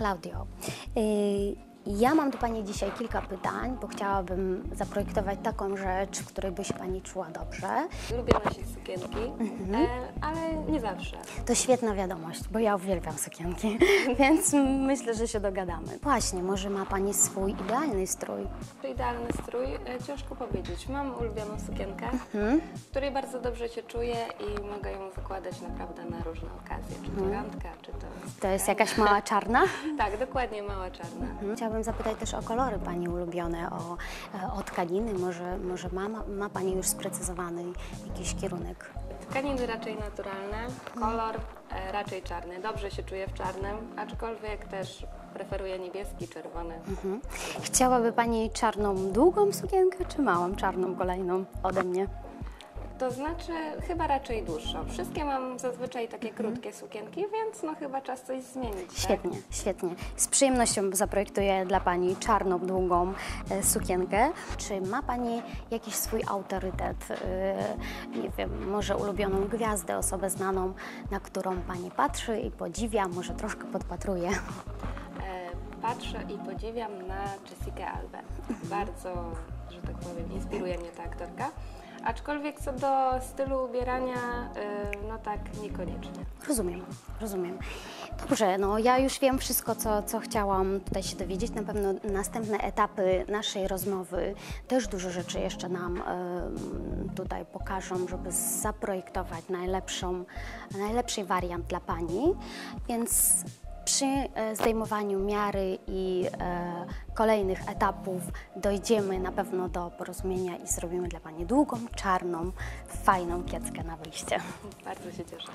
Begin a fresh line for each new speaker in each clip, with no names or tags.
Klaudio, ja mam do Pani dzisiaj kilka pytań, bo chciałabym zaprojektować taką rzecz, w której by się Pani czuła dobrze.
Lubię nosić sukienki, ale nie zawsze.
To świetna wiadomość, bo ja uwielbiam sukienki, więc myślę, że się dogadamy. Właśnie, może ma Pani swój idealny strój?
Idealny strój, ciężko powiedzieć. Mam ulubioną sukienkę, w której bardzo dobrze się czuję i mogę ją zakładać naprawdę na różne okazje. Czy to randka, czy to...
To jest jakaś mała czarna?
Tak, dokładnie, mała czarna.
Chciałabym zapytać też o kolory Pani ulubione, o tkaniny. Może ma Pani już sprecyzowany jakiś kierunek?
Tkaniny raczej naturalne, kolor raczej czarny. Dobrze się czuję w czarnym, aczkolwiek też preferuję niebieski, czerwony.
Chciałaby Pani czarną, długą sukienkę, czy małą, czarną, kolejną ode mnie?
To znaczy chyba raczej dłuższą. Wszystkie mam zazwyczaj takie krótkie sukienki, więc no chyba czas coś zmienić.
Świetnie,
tak?
świetnie. Z przyjemnością zaprojektuję dla Pani czarną, długą sukienkę. Czy ma Pani jakiś swój autorytet? Nie wiem, może ulubioną gwiazdę, osobę znaną, na którą Pani patrzy i podziwia, może troszkę podpatruje?
Patrzę i podziwiam na Jessica Albę. Bardzo, że tak powiem, inspiruje mnie ta aktorka. Aczkolwiek co do stylu ubierania, no tak niekoniecznie.
Rozumiem, rozumiem. Dobrze, no ja już wiem wszystko, co chciałam tutaj się dowiedzieć. Na pewno następne etapy naszej rozmowy też dużo rzeczy jeszcze nam tutaj pokażą, żeby zaprojektować najlepszy wariant dla Pani. Więc przy zdejmowaniu miary i kolejnych etapów dojdziemy na pewno do porozumienia i zrobimy dla Pani długą, czarną, fajną kieckę na wyjście.
Bardzo się cieszę.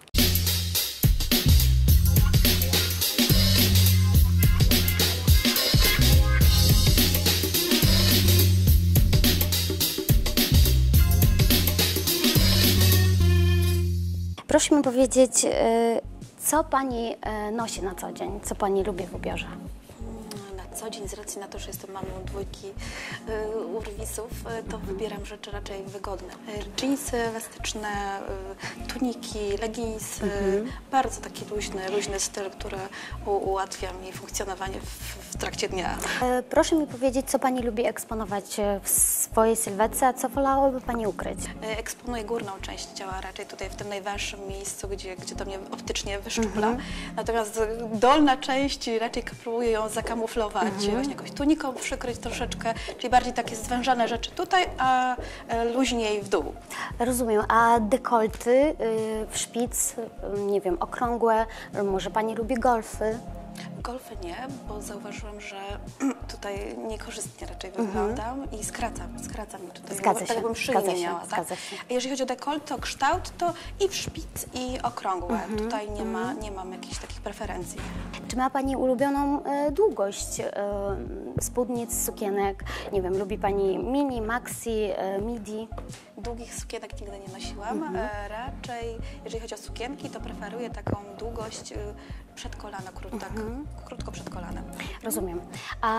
Proszę mi powiedzieć, co Pani nosi na co dzień, co Pani lubi w ubiorze?
Na co dzień, z racji na to, że jestem mamą dwójki urwisów, to wybieram rzeczy raczej wygodne. Dżinsy elastyczne, tuniki, leginsy, bardzo taki luźny styl, który ułatwia mi funkcjonowanie w trakcie dnia.
Proszę mi powiedzieć, co Pani lubi eksponować w swojej sylwetce, a co wolałaby Pani ukryć?
Eksponuję górną część ciała, raczej tutaj w tym najwęższym miejscu, gdzie to mnie optycznie wyszczupla. Natomiast dolna część raczej próbuję ją zakamuflować, właśnie jakąś tuniką przykryć troszeczkę, czyli bardziej takie zwężane rzeczy tutaj, a luźniej w dół.
Rozumiem, a dekolty w szpic, nie wiem, okrągłe, może Pani lubi golfy?
Golfy nie, bo zauważyłam, że tutaj niekorzystnie raczej wyglądam i skracam mi tutaj.
Zgadza się,
jakbym szyi nie miała. Tak? A jeżeli chodzi o dekolt, to kształt, to i w szpic, i okrągłe. Tutaj nie mam jakichś takich preferencji.
Czy ma Pani ulubioną długość spódnic, sukienek? Nie wiem, lubi Pani mini, maxi, midi?
Długich sukienek nigdy nie nosiłam. Raczej, jeżeli chodzi o sukienki, to preferuję taką długość przed kolano, krótko przed kolanem.
Rozumiem. A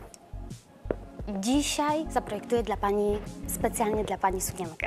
dzisiaj zaprojektuję dla Pani, specjalnie dla Pani sukienkę.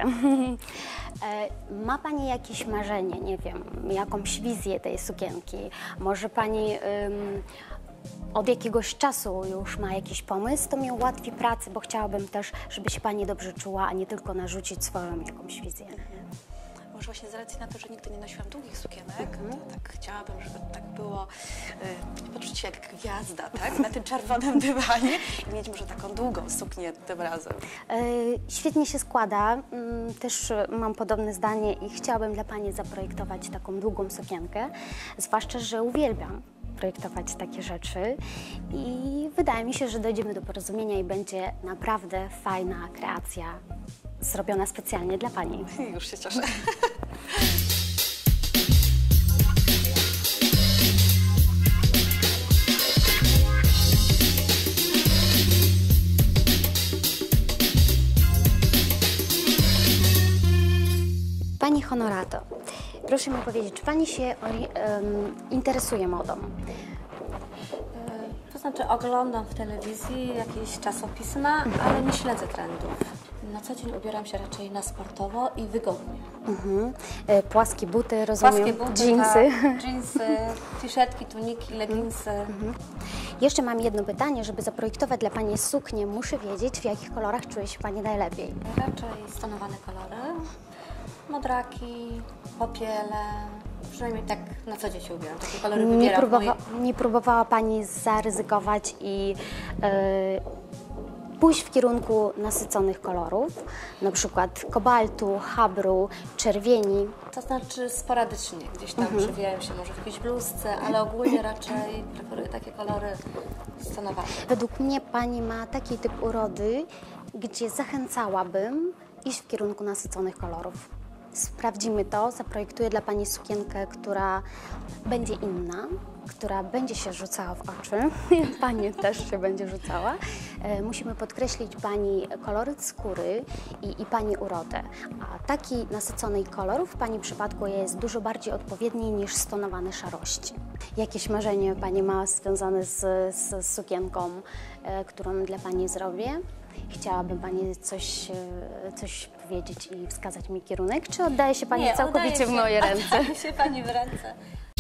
Ma Pani jakieś marzenie, nie wiem, jakąś wizję tej sukienki? Może Pani od jakiegoś czasu już ma jakiś pomysł, to mi ułatwi pracę, bo chciałabym też, żeby się Pani dobrze czuła, a nie tylko narzucić swoją jakąś wizję.
Może właśnie z racji na to, że nigdy nie nosiłam długich sukienek, to tak chciałabym, żeby tak było, poczuć się jak gwiazda, tak? Na tym czerwonym dywanie i mieć może taką długą suknię tym razem.
Świetnie się składa, też mam podobne zdanie i chciałabym dla Pani zaprojektować taką długą sukienkę, zwłaszcza, że uwielbiam projektować takie rzeczy i wydaje mi się, że dojdziemy do porozumienia i będzie naprawdę fajna kreacja zrobiona specjalnie dla Pani.
Już się cieszę.
Pani Honorato, proszę mi powiedzieć, czy Pani się interesuje modą?
To znaczy oglądam w telewizji jakieś czasopisma, ale nie śledzę trendów. Na co dzień ubieram się raczej na sportowo i wygodnie.
Płaskie buty, rozumiem,
Płaskie buty,
dżinsy.
tak, dżinsy, t-shirtki, tuniki, leginsy.
Jeszcze mam jedno pytanie, żeby zaprojektować dla Pani suknię, muszę wiedzieć, w jakich kolorach czuje się Pani najlepiej.
Raczej stonowane kolory, modraki, popiele, przynajmniej tak na co dzień się ubieram. Takie kolory wybieram.
Nie próbowała Pani zaryzykować i pójść w kierunku nasyconych kolorów, na przykład kobaltu, habru, czerwieni.
To znaczy sporadycznie, gdzieś tam przewijają się może w jakiejś bluzce, ale ogólnie raczej preferuję takie kolory stonowane.
Według mnie Pani ma taki typ urody, gdzie zachęcałabym iść w kierunku nasyconych kolorów. Sprawdzimy to, zaprojektuję dla Pani sukienkę, która będzie inna, która będzie się rzucała w oczy. Pani też się będzie rzucała. Musimy podkreślić Pani koloryt skóry i Pani urodę. A taki nasycony kolor w Pani przypadku jest dużo bardziej odpowiedni niż stonowane szarości. Jakieś marzenie Pani ma związane z sukienką, którą dla Pani zrobię? Chciałaby Pani coś powiedzieć i wskazać mi kierunek, czy oddaje się Pani całkowicie w moje ręce?
Oddaje się Pani w ręce.